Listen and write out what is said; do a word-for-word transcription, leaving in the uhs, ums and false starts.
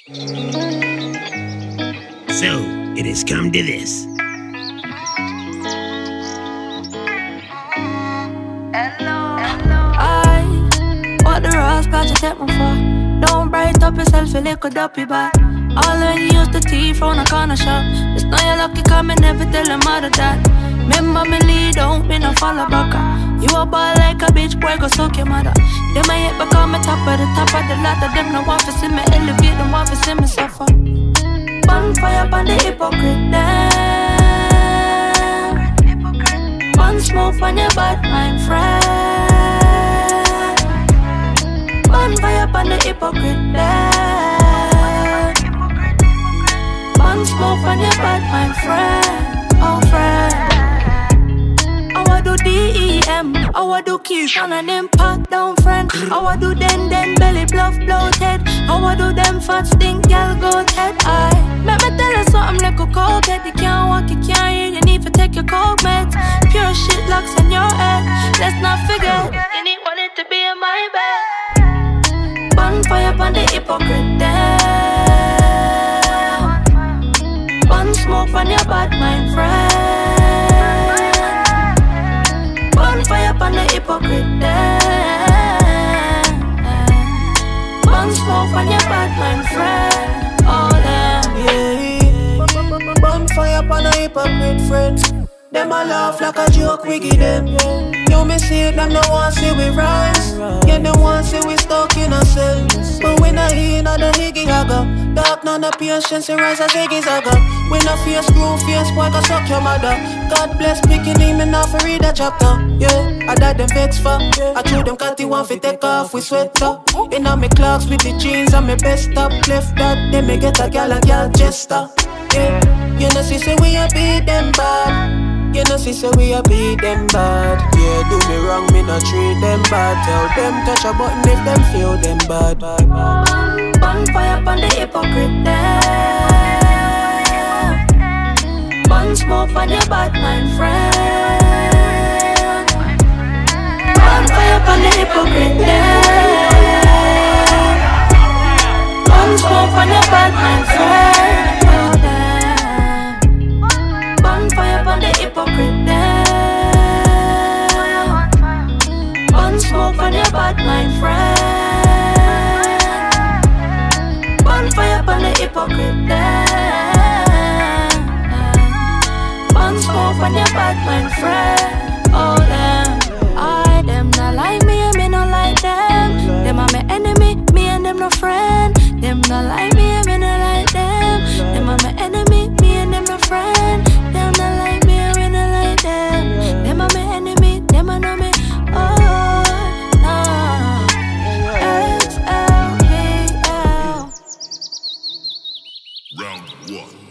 So, it has come to this. I, what the rose got you take me for? Don't bright up yourself, you little dopey boy. All when you use the tea from a corner shop. It's not your lucky coming, never tell your mother that. Remember me lead, don't be no follow back. You a ball like a bitch, boy, go suck your mother. Them I hit become a top of the top of the ladder. Them no want to see me elevate, them want to see me suffer. Bonfire upon the hypocrite, damn. One smoke on your bad mind, friend. Bonfire upon the hypocrite, damn. One smoke on your bad mind, friend. Oh, friend. I do D E M, I do keep on an impact down friend. I do den den belly bluff bloated. I do them fat stink gal go head. I let me tell you something like a cokehead. You can't walk, you can't hear, you need to take your coke meds. Pure shit locks in your head. Let's not forget, you need one it to be in my bed. Bonfire upon the hypocrite damn. One smoke on your bad mind friend. Bonfire upon the hypocrite damn. One smoke on your bad mind friend. Oh damn. Yeah. Bonfire upon the hypocrite friends. Them a laugh like a joke, we give them. You me see them no want see we rise. Yeah, them want see we stuck in a cell. But we not in a the higgy haga. Dark none of patience, we rise as higgy zaga. We not fear screw, fear boy, go suck your mother. God bless picking him enough for read a chapter. Yeah, I died them vex for. I threw them catty one fi take off with sweater. In a me clocks with the jeans and me best up. Left that, then me get a gal and gal jester. Yeah, you know see say we a beat them bad. You know see say we a beat them bad. Yeah, do me wrong, me not treat them bad. Tell them touch a button if them feel them bad. Bonfire upon the hypocrite damn. One smoke on your bad mind friend. Bonfire upon the hypocrite damn. One smoke on your bad mind friend. Oh damn. Bonfire upon the hypocrite damn. One smoke on your bad mind friend. Bonfire upon the hypocrite damn. One smoke on your bad mind friend. Oh damn. I them not like me and me not like them. Them are my enemy, me and them no friend. Them not like me and me not like them. Them are my enemy, me and them no friend. Them not like me and me not like them. Them are my enemy, them are know me. Oh no. X L V L. Round one.